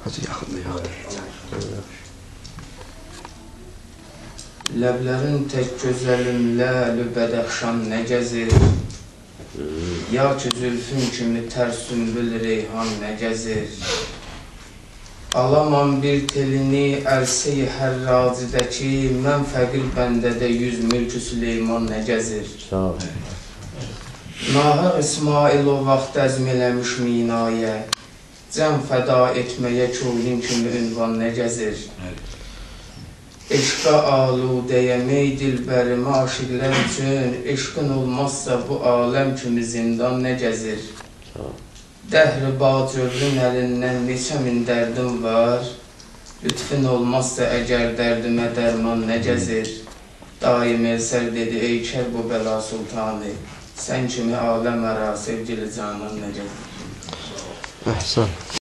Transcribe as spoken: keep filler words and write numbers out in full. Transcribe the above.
Hacı yaxındır. Ləblərin tək gözəlim ləlü bədəxşan nə gəzir? Ya ki zülfün kimi tərs sümbül reyhan nə gəzir? Alamam bir telini ərsə-i hərrazidəki, mən fəqir bəndədə yüz mülk-ü Süleyman nə gəzir? Nahaq İsmail o vaxt əzm eləmiş minayə, cəm fəda etməyə köyün kimi ünvan nə gəzir? Eşqa aludəyəm ey dilbərim aşiqlər üçün, eşqin olmazsa bu aləm kimi zindan nə gəzir? Dəhr-i bacörün əlindən neçə min dərdim var, lütfün olmazsa əgər dərdimə dərman nə gəzir? Daim Elsər dedi, ey kər bu bəla sultanı, sən kimi aləm ara sevgili canan nə gəzir? Əhsən.